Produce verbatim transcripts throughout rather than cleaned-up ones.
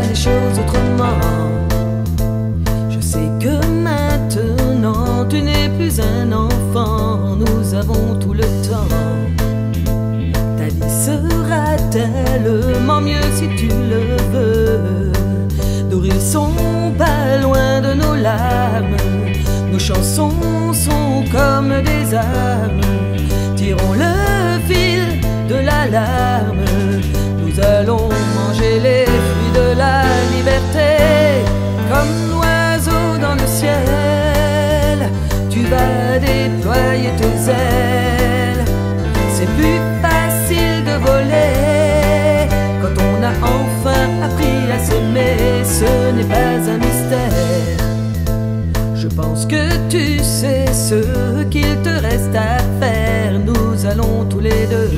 les choses autrement. Je sais que maintenant tu n'es plus un enfant, nous avons tout le temps. Ta vie sera tellement mieux si tu le veux. Nos rires sont pas loin de nos larmes, nos chansons sont comme des armes. Tirons le fil de l'alarme, nous allons manger les fruits de la liberté. Comme l'oiseau dans le ciel, tu vas déployer tes ailes. C'est plus facile de voler quand on a enfin appris à s'aimer. Ce n'est pas un mystère. Je pense que tu sais ce qu'il te reste à faire. Nous allons tous les deux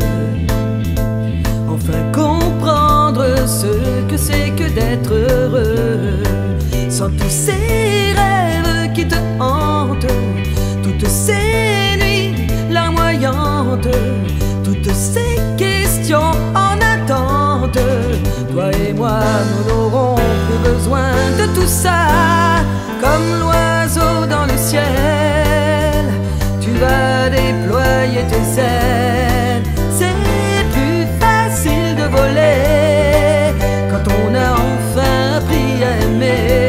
enfin comprendre ce que c'est que d'être heureux. Sans tous ces rêves qui te hantent, toutes ces nuits larmoyantes, toutes ces questions en attente. Toi et moi, nous n'aurons plus besoin de tout ça. Comme l'oiseau dans le ciel, tu vas déployer tes ailes. C'est plus facile de voler quand on a enfin appris à aimer.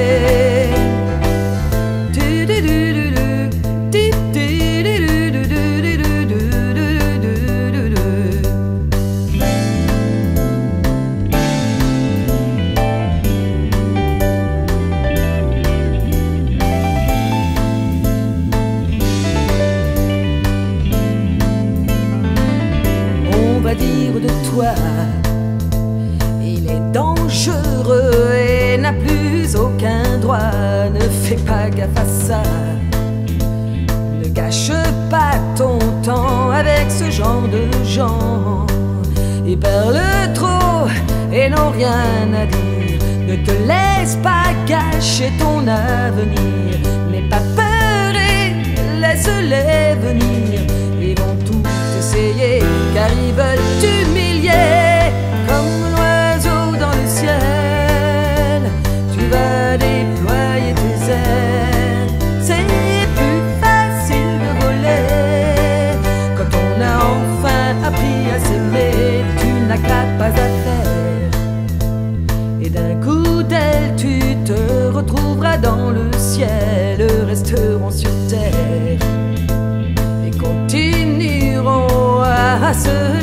Dire de toi, il est dangereux et n'a plus aucun droit. Ne fais pas gaffe à ça, ne gâche pas ton temps avec ce genre de gens. Ils parlent trop et n'ont rien à dire. Ne te laisse pas gâcher ton avenir. N'aie pas peur et laisse-les venir. Ils vont tout essayer car ils veulent t'humilier. Comme l'oiseau dans le ciel, tu vas déployer tes ailes. C'est plus facile de voler quand on a enfin appris à s'aimer. Tu n'as qu'à pas à faire, et d'un coup d'aile tu te retrouveras dans le ciel. Resteront sur terre et continueront à se